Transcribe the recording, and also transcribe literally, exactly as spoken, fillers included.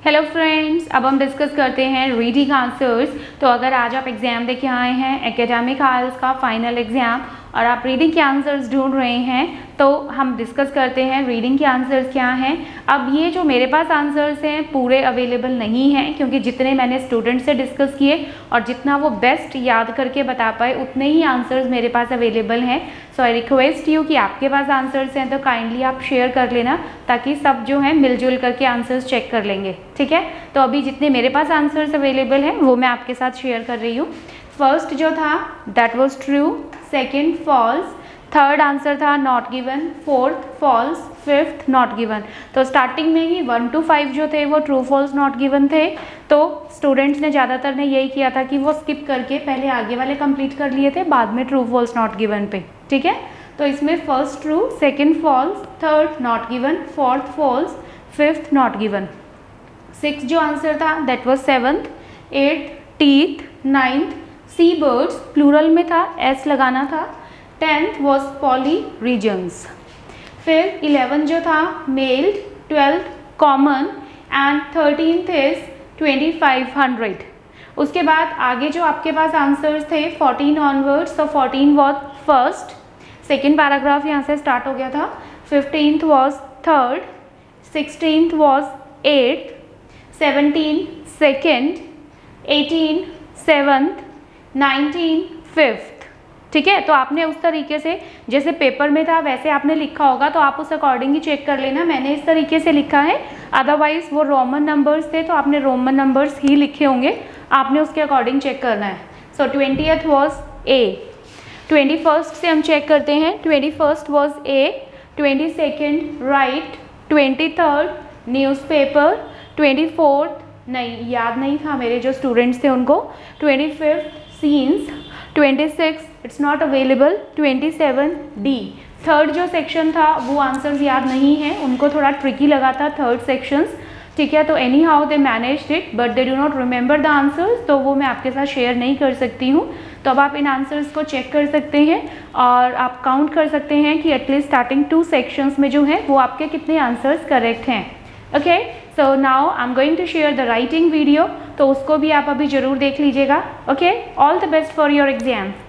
Hello friends, अब हम discuss करते हैं रीडिंग आंसर्स। तो अगर आज आप एग्ज़ाम देके आए हैं एकेडमिक आइल्स का फाइनल एग्ज़ाम और आप रीडिंग के आंसर्स ढूंढ रहे हैं तो हम डिस्कस करते हैं रीडिंग के आंसर्स क्या हैं। अब ये जो मेरे पास आंसर्स हैं पूरे अवेलेबल नहीं हैं, क्योंकि जितने मैंने स्टूडेंट से डिस्कस किए और जितना वो बेस्ट याद करके बता पाए उतने ही आंसर्स मेरे पास अवेलेबल हैं। सो आई रिक्वेस्ट यू कि आपके पास आंसर्स हैं तो काइंडली आप शेयर कर लेना, ताकि सब जो है मिलजुल करके आंसर्स चेक कर लेंगे। ठीक है, तो अभी जितने मेरे पास आंसर्स अवेलेबल हैं वो मैं आपके साथ शेयर कर रही हूँ। फर्स्ट जो था that was true, second false, third answer था not given, fourth false, fifth not given. तो स्टार्टिंग में ही वन टू फाइव जो थे वो ट्रू फॉल्स नॉट गिवन थे। तो स्टूडेंट्स ने ज़्यादातर ने यही किया था कि वो स्किप करके पहले आगे वाले कंप्लीट कर लिए थे, बाद में ट्रू फॉल्स नॉट गिवन पे। ठीक है, तो इसमें first true, second false, third not given, fourth false, fifth not given. Six जो आंसर था that was seventh, eighth teeth, ninth sea birds, plural में था एस लगाना था, टेंथ वॉज पॉली रीजन्स। फिर इलेवन जो था meld, twelfth common and thirteenth is twenty five hundred. उसके बाद आगे जो आपके पास आंसर्स थे फोर्टीन ऑनवर्ड्स, तो fourteen was first, second paragraph यहाँ से स्टार्ट हो गया था, fifteenth was third, sixteenth was eighth, seventeen second, eighteen seventh, nineteen fifth. ठीक है, तो आपने उस तरीके से जैसे पेपर में था वैसे आपने लिखा होगा, तो आप उस अकॉर्डिंग ही चेक कर लेना। मैंने इस तरीके से लिखा है, अदरवाइज वो रोमन नंबर्स थे तो आपने रोमन नंबर्स ही लिखे होंगे, आपने उसके अकॉर्डिंग चेक करना है। So twentieth was A, twenty first से हम चेक करते हैं, twenty first was A, twenty second right, twenty third newspaper, twenty fourth नहीं याद नहीं था मेरे जो स्टूडेंट्स थे उनको, twenty fifth scenes, twenty six it's not available, twenty seven D. Third जो सेक्शन था वो आंसर्स याद नहीं है, उनको थोड़ा ट्रिकी लगा था थर्ड सेक्शंस। ठीक है, तो anyhow they managed it but they do not remember the answers, तो वो मैं आपके साथ शेयर नहीं कर सकती हूँ। तो अब आप इन आंसर्स को चेक कर सकते हैं और आप काउंट कर सकते हैं कि एटलीस्ट स्टार्टिंग टू सेक्शंस में जो है वो आपके कितने आंसर्स करेक्ट हैं। Okay, so now I am going to share the writing video, तो उसको भी आप अभी ज़रूर देख लीजिएगा। Okay, all the best for your exams.